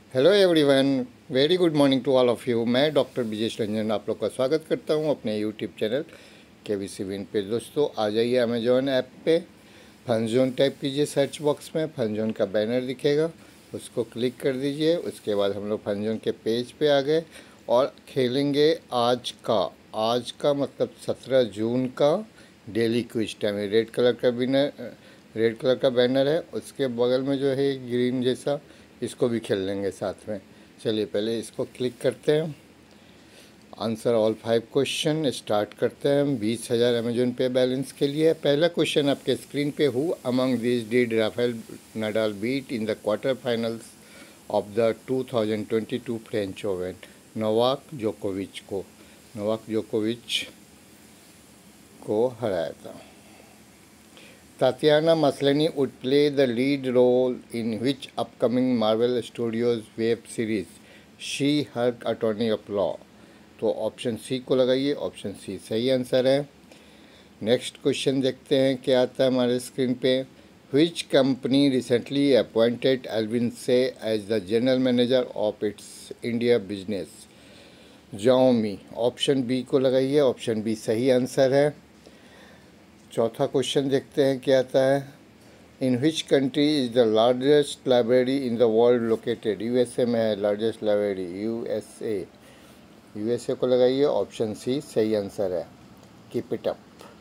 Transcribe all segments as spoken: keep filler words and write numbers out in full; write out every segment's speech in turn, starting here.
Hello everyone, very good morning to all of you. मैं doctor Brijesh Ranjan आप लोग का स्वागत करता हूं अपने यूट्यूब चैनल के वी सी विन पे। दोस्तों आ जाइए अमेजोन ऐप पे, फनजोन टाइप कीजिए सर्च बॉक्स में, फनजोन का बैनर दिखेगा, उसको क्लिक कर दीजिए। उसके बाद हम लोग फनजोन के पेज पे आ गए और खेलेंगे आज का आज का मतलब सत्रह जून का डेली क्विज टाइम है। रेड कलर का बिनर रेड कलर का बैनर है, उसके बगल में जो है ग्रीन जैसा, इसको भी खेल लेंगे साथ में। चलिए पहले इसको क्लिक करते हैं। Answer all five question start करते हैं। बीस हज़ार अमेजोन पे बैलेंस के लिए पहला क्वेश्चन आपके स्क्रीन पे, who among this did Rafael Nadal beat in the quarter finals of the two thousand twenty two French Open? Novak जोकोविच को नोवाक जोकोविच को हराया था। Tatiana Maslany would play the lead role in which upcoming Marvel Studios web series She Hulk Attorney of Law? तो option C को लगाइए, option C सही आंसर है। नेक्स्ट क्वेश्चन देखते हैं क्या आता है हमारे स्क्रीन पे। Which company recently appointed Alvin Say as the general manager of its India business? Xiaomi। Option B को लगाइए, ऑप्शन बी सही आंसर है। चौथा क्वेश्चन देखते हैं क्या आता है। In which country is the largest library in the world located? USA में है लार्जेस्ट लाइब्रेरी, यूएसए। यूएसए को लगाइए, ऑप्शन सी सही आंसर है। Keep it up.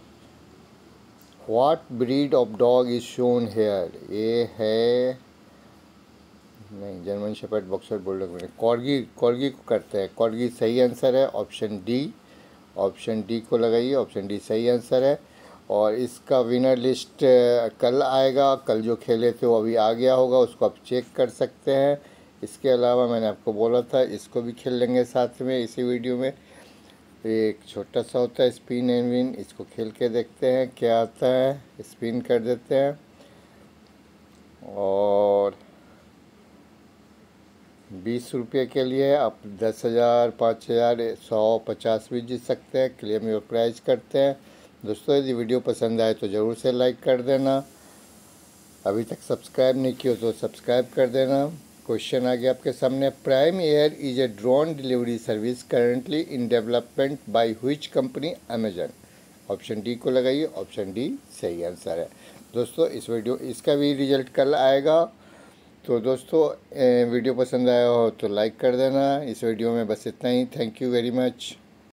What breed of dog is shown here? ये है नहीं, जर्मन शेपर्ड, बॉक्सर, बुलडॉग में कॉर्गी कॉर्गी को करते हैं। कॉर्गी सही आंसर है, ऑप्शन डी। ऑप्शन डी को लगाइए, ऑप्शन डी सही आंसर है। और इसका विनर लिस्ट कल आएगा। कल जो खेले थे वो अभी आ गया होगा, उसको आप चेक कर सकते हैं। इसके अलावा मैंने आपको बोला था इसको भी खेल लेंगे साथ में इसी वीडियो में। एक छोटा सा होता है स्पिन एंड विन, इसको खेल के देखते हैं क्या आता है। स्पिन कर देते हैं और बीस रुपये के लिए आप दस हज़ार पाँच हज़ार सौ पचास भी जीत सकते हैं। क्लेम योर प्राइज करते हैं। दोस्तों यदि वीडियो पसंद आए तो ज़रूर से लाइक कर देना। अभी तक सब्सक्राइब नहीं किया तो सब्सक्राइब कर देना। क्वेश्चन आ गया आपके सामने। Prime Air is a drone delivery service currently in development by which company? Amazon. Option D को लगाइए, ऑप्शन डी सही आंसर है। दोस्तों इस वीडियो इसका भी रिजल्ट कल आएगा। तो दोस्तों वीडियो पसंद आया हो तो लाइक कर देना। इस वीडियो में बस इतना ही। Thank you very much.